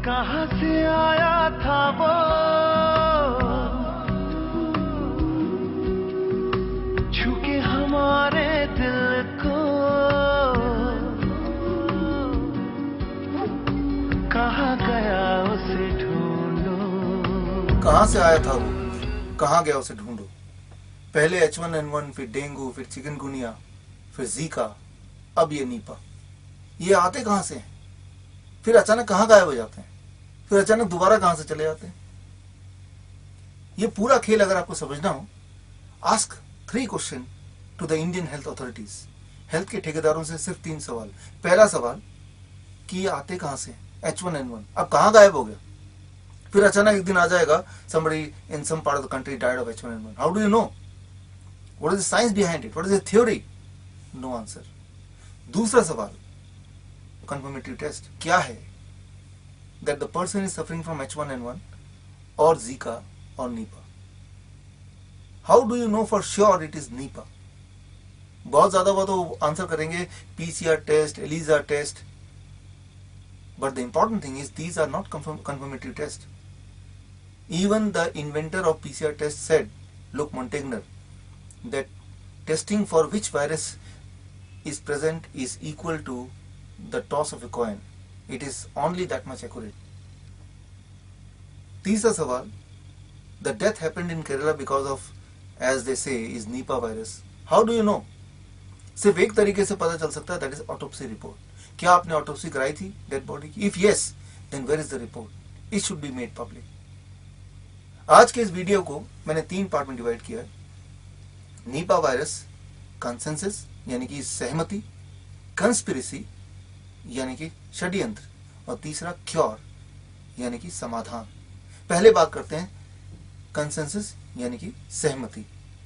कहाँ से आया था वो, छूके हमारे दिल को, कहाँ गया उसे ढूंढो। कहाँ से आया था वो, कहाँ गया उसे ढूंढो। पहले H1N1, फिर डेंगू, फिर चिकनगुनिया, फिर जीका, अब ये नीपा। ये आते कहाँ से हैं, फिर अचानक कहाँ गायब हो जाते हैं, फिर अचानक दोबारा कहाँ से चले जाते हैं। ये पूरा खेल अगर आपको समझना हो, ask 3 question to the Indian health authorities. Health के ठेकेदारों से सिर्फ 3 सवाल। पहला सवाल कि ये आते कहाँ से, H1N1 अब कहाँ गायब हो गया। फिर अचानक एक दिन आ जाएगा somebody in some part of the country died of H1N1. How do you know? What is the science behind it? What is the theory? No answer. दूसरा सवाल, confirmatory test क्या है that the person is suffering from H1N1 or Zika or Nipah. How do you know for sure it is Nipah? बहुत ज्यादा वो तो answer करेंगे PCR test, ELISA test, but the important thing is these are not confirmatory tests. Even the inventor of PCR test said, Luc Montagnier, that testing for which virus is present is equal to the toss of a coin. It is only that much accurate. तीसरा सवाल, the death happened in Kerala because of, as they say, is Nipah virus. How do you know? सिर्फ एक तरीके से पता चल सकता है, that is autopsy report. क्या आपने ऑटोप्सी कराई थी डेड बॉडी की? If yes, then where is the report? It should be made public. आज के इस वीडियो को मैंने 3 पार्ट में डिवाइड किया है। नीपा वायरस कंसेंसस यानी कि सहमति, कंस्पिरेसी यानी कि षड्यंत्र, और तीसरा क्योर यानी कि समाधान। पहले बात करते हैं कंसेंसस यानी कि सहमति।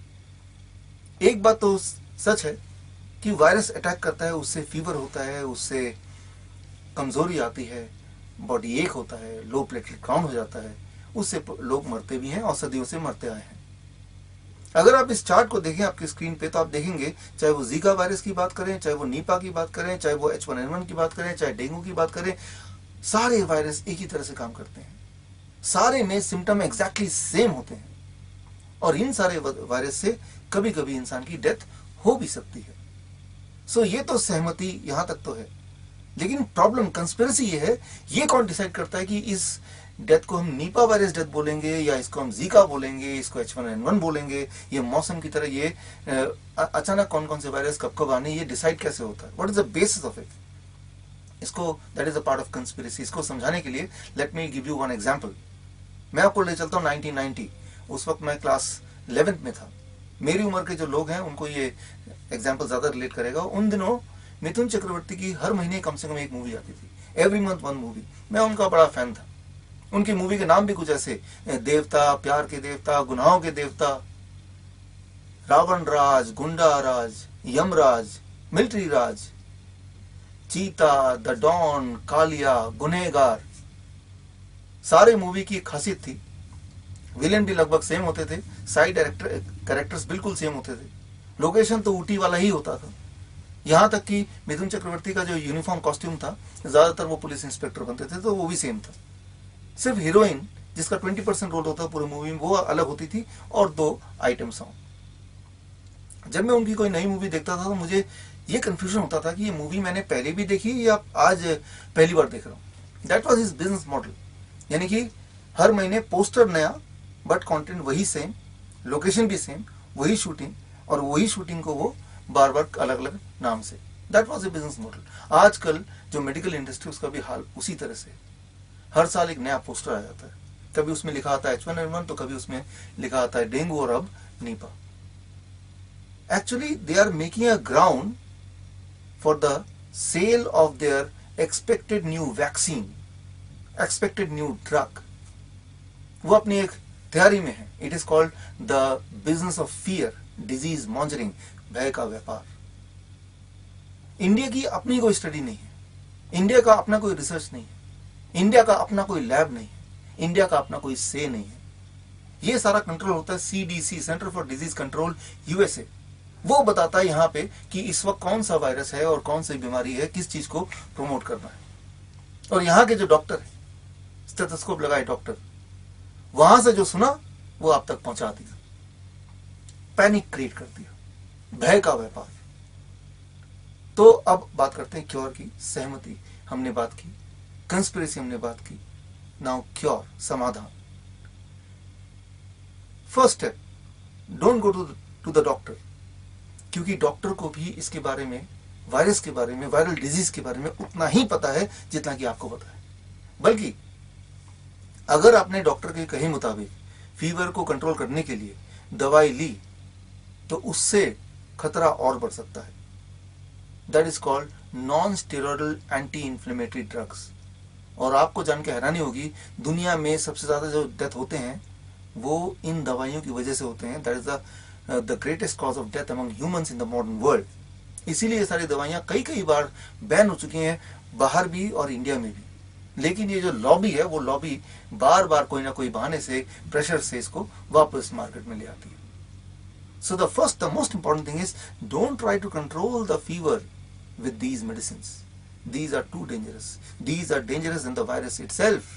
एक बात तो सच है कि वायरस अटैक करता है, उससे फीवर होता है, उससे कमजोरी आती है, बॉडी एक होता है, लो प्लेटलेट काउंट हो जाता है, उससे लोग मरते भी हैं और सदियों से मरते आए हैं। अगर आप इस चार्ट को देखें आपकी स्क्रीन पे तो आप देखेंगे, चाहे वो जीका वायरस की बात करें, चाहे वो नीपा की बात करें, चाहे वो H1N1 की बात करें, चाहे डेंगू की बात करें, सारे वायरस एक ही तरह से काम करते हैं। सारे में सिम्टम एग्जैक्टली सेम होते हैं और इन सारे वायरस से कभी कभी इंसान की डेथ हो भी सकती है। सो ये तो सहमति यहां तक तो है, लेकिन प्रॉब्लम कंस्पिरेसी ये है, ये कौन डिसाइड करता है कि इस डेथ को हम नीपा वायरस डेथ बोलेंगे या इसको हम जीका बोलेंगे, इसको H1N1 बोलेंगे। ये मौसम की तरह ये अचानक कौन कौन से वायरस कब कब आने, ये डिसाइड कैसे होता है? What is the basis of it? इसको that is a part of conspiracy. इसको समझाने के लिए let me give you one example. मैं आपको ले चलता हूँ 1990। उस वक्त मैं क्लास 11th में था। मेरी उम्र के जो लोग हैं उनको ये एग्जाम्पल ज्यादा रिलेट करेगा। उन दिनों मिथुन चक्रवर्ती की हर महीने कम से कम एक मूवी आती थी, एवरी मंथ वन मूवी। मैं उनका बड़ा फैन था। उनकी मूवी के नाम भी कुछ ऐसे, देवता, प्यार के देवता, गुनाहों के देवता, रावण राज, गुंडा राज, यमराज, मिलिट्री राज, चीता, द डॉन, कालिया, गुनहगार। सारे मूवी की खासियत थी, विलेन भी लगभग सेम होते थे, साइड कैरेक्टर्स बिल्कुल सेम होते थे, लोकेशन तो ऊटी वाला ही होता था। यहां तक कि मिथुन चक्रवर्ती का जो यूनिफॉर्म कॉस्ट्यूम था, ज्यादातर वो पुलिस इंस्पेक्टर बनते थे, तो वो भी सेम था। सिर्फ हीरोइन जिसका 20% रोल होता पूरी मूवी में, वो अलग होती थी, और 2 आइटम सॉन्ग। जब मैं उनकी कोई नई मूवी देखता था तो मुझे ये कंफ्यूजन होता था कि ये मूवी मैंने पहले भी देखी या आज पहली बार देख रहा हूँ। That was his business model, यानी कि हर महीने पोस्टर नया बट कंटेंट वही सेम, लोकेशन भी सेम, वही शूटिंग, और वही शूटिंग को वो बार बार अलग अलग नाम से। That was a business model. आजकल जो मेडिकल इंडस्ट्री उसका भी हाल उसी तरह से। हर साल एक नया पोस्टर आ जाता है, कभी उसमें लिखा आता है H1N1 तो कभी उसमें लिखा आता है डेंगू और अब Nipah. Actually they are making a ground for the sale of their expected new vaccine, expected new drug. वो अपनी एक तैयारी में है। It is called the business of fear, disease mongering, भय का व्यापार। इंडिया की अपनी कोई स्टडी नहीं है, इंडिया का अपना कोई रिसर्च नहीं है, इंडिया का अपना कोई लैब नहीं है, इंडिया का अपना कोई से नहीं है। ये सारा कंट्रोल होता है CDC, centre for disease control, USA। वो बताता है यहाँ पे कि इस वक्त कौन सा वायरस है और कौन सी बीमारी है, किस चीज को प्रमोट करना है। और यहाँ के जो डॉक्टर है स्टेथोस्कोप लगाए डॉक्टर, वहां से जो सुना वो आप तक पहुंचा दिया, पैनिक क्रिएट कर दिया, भय का व्यापार। तो अब बात करते हैं क्योर की। सहमति हमने बात की, कंस्पिरेसी हमने बात की, नाउ क्योर, समाधान। First step, don't go to the doctor, क्योंकि डॉक्टर को भी इसके बारे में, वायरस के बारे में, वायरल डिजीज के बारे में उतना ही पता है जितना कि आपको पता है। बल्कि अगर आपने डॉक्टर के कहे मुताबिक फीवर को कंट्रोल करने के लिए दवाई ली तो उससे खतरा और बढ़ सकता है। That is called non steroidal anti inflammatory drugs. और आपको जान के हैरानी होगी, दुनिया में सबसे ज्यादा जो डेथ होते हैं वो इन दवाइयों की वजह से होते हैं। That is the greatest cause of death among humans in the modern world. इसीलिए ये सारी दवाइयां कई बार बैन हो चुकी हैं, बाहर भी और इंडिया में भी। लेकिन ये जो लॉबी है वो लॉबी बार बार कोई ना कोई बहाने से, प्रेशर से इसको वापस मार्केट में ले आती है। So the most important thing is don't try to control the fever with these medicines. These are too dangerous. These are dangerous than the virus itself.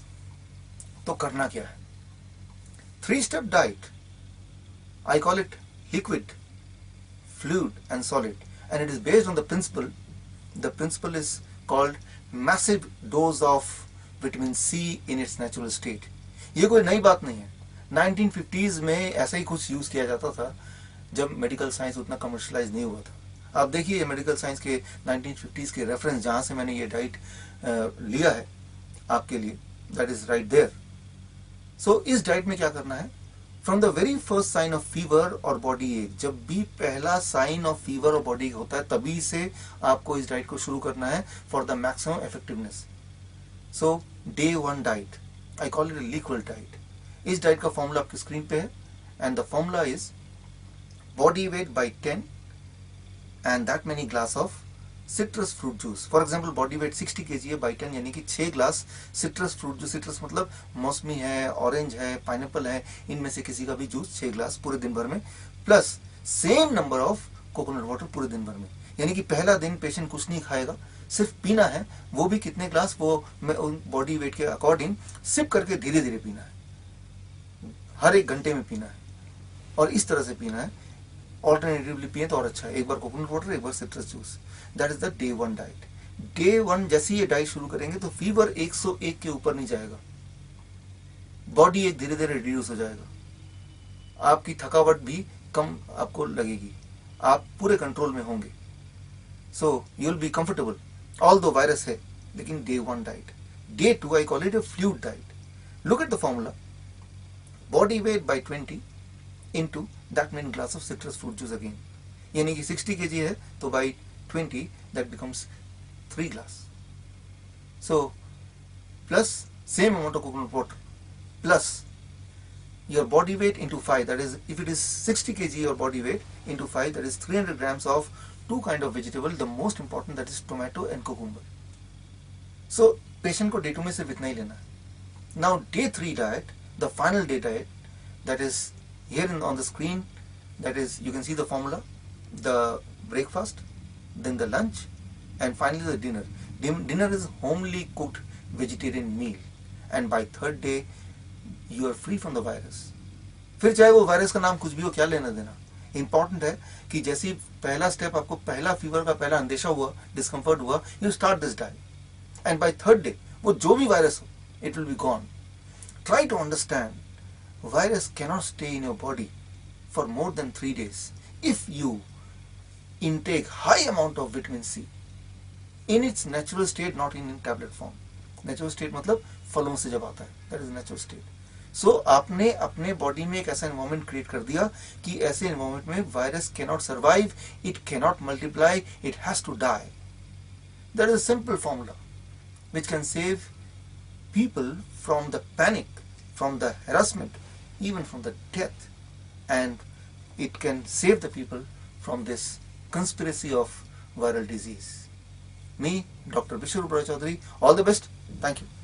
तो करना क्या है? 3-step diet. I call it liquid, fluid and solid. And it is based on the principle. The principle is called massive dose of vitamin C in its natural state. ये कोई नई बात नहीं है। 1950s में ऐसा ही कुछ यूज किया जाता था जब मेडिकल साइंस उतना कमर्शलाइज नहीं हुआ था। आप देखिए मेडिकल साइंस के 1950s के रेफरेंस जहां से मैंने ये डाइट लिया है आपके लिए, that is right there. So इस डाइट में क्या करना है, from the very first sign of fever और बॉडी एक, जब भी पहला साइन ऑफ फीवर और बॉडी होता है तभी से आपको इस डाइट को शुरू करना है for the maximum effectiveness. So day 1 diet, I call it liquid diet. इस डाइट का फॉर्मूला आपकी स्क्रीन पे है and the formula is body weight by 10 and that many glass of citrus fruit juice. For example, body weight 60 kg है, by 10 यानी कि 6 glass citrus fruit juice। citrus मतलब मौसमी है, ऑरेंज है, पाइनएप्पल है, इनमें से किसी का भी जूस 6 ग्लास पूरे दिन भर में, plus same number of coconut water पूरे दिन भर में। यानी कि पहला दिन पेशेंट कुछ नहीं खाएगा, सिर्फ पीना है। वो भी कितने ग्लास, वो बॉडी वेट के अकॉर्डिंग सिप करके धीरे धीरे पीना है, हर 1 घंटे में पीना है और इस तरह से पीना है। ऑल्टरनेटिवली पिए तो और अच्छा है, एक बार कोकोनट वाटर, एक बार citrus juice. That is the day 1 diet. Day 1 जैसे ये डाइट शुरू करेंगे तो फीवर 101 के ऊपर नहीं जाएगा, बॉडी एक धीरे धीरे रिड्यूस हो जाएगा, आपकी थकावट भी कम आपको लगेगी, आप पूरे कंट्रोल में होंगे। So you will be comfortable although virus है, लेकिन day 1 diet. Day 2 I call it a fluid diet. Look at the formula, body weight by 20 into that many glass of citrus fruit juice again. यानी कि 60 kg है तो by 20 that becomes 3 glass. So plus same amount of coconut water plus your body weight into 5, that is if it is 60 kg your body weight into 5, that is 300 grams of 2 kind of vegetable, the most important that is tomato and cucumber. So patient को day 2 में सिर्फ इतना ही लेना है। Now day 3 diet, the final day diet, that is here on the screen, that is you can see the formula, the breakfast, then the lunch and finally the dinner. Dinner is homely cooked vegetarian meal and by 3rd day you are free from the virus. फिर चाहे वो virus का नाम कुछ भी हो, क्या लेना देना। इंपॉर्टेंट है कि जैसे पहला स्टेप आपको पहला फीवर का पहला अंदेशा हुआ, डिस्कम्फर्ट हुआ, you start this diet and by 3rd day वो जो भी वायरस हो it will be gone. Try to understand virus cannot stay in your body for more than 3 days if you intake high amount of vitamin C in its natural state, not in tablet form. Natural state मतलब फलों से जब आता है, that is natural state. So आपने अपने body में एक ऐसा environment create कर दिया कि ऐसे environment में virus cannot survive, it cannot multiply, it has to die. That is a simple formula which can save people from the panic, from the harassment, even from the death, and it can save the people from this conspiracy of viral disease. Me, Dr. Vishnu Rupra Chaudhary, all the best. Thank you.